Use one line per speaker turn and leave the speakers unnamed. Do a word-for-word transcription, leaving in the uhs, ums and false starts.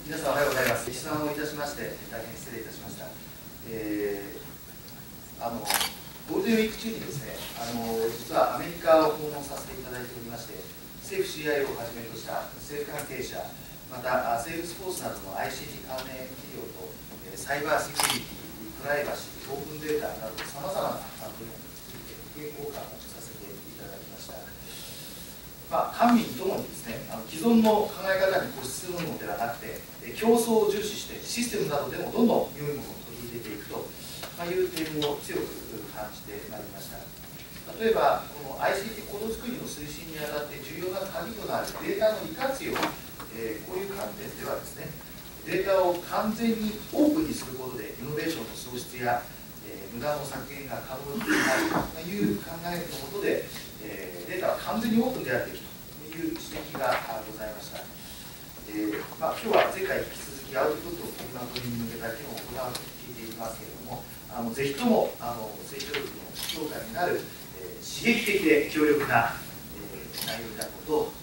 皆さんおはようございます。質問をいたしまして大変失礼いたしました。えー、あのゴールデンウィーク中にですね、あの実はアメリカを訪問させていただいておりまして、政府 シーアイオー をはじめとした政府関係者、またセールスフォースなどの アイシーティー 関連企業とサイバーセキュリティ、プライバシー、オープンデータなどさまざまな分野について意見交換をさせていただきました。まあ、官民ともにですね、あの既存の考え方に固執するのではなくて、競争を重視してシステムなどでもどんどん良いものを取り入れていくという点を強く感じてまいりました。例えば、この アイシーティー コード作りの推進にあたって重要な鍵となるデータの利活用、えー、こういう観点ではですね、データを完全にオープンにすることでイノベーションの創出や、えー、無駄の削減が可能になるという考えのもとで、えー、データは完全にオープンであるべきという指摘がございました。えーまあ、今日は前回に引き続きアウトプットを取りまとめに向けた議論を行うと聞いていますけれども、あのぜひともあの成長力の強化になる、えー、刺激的で強力な、えー、内容であることを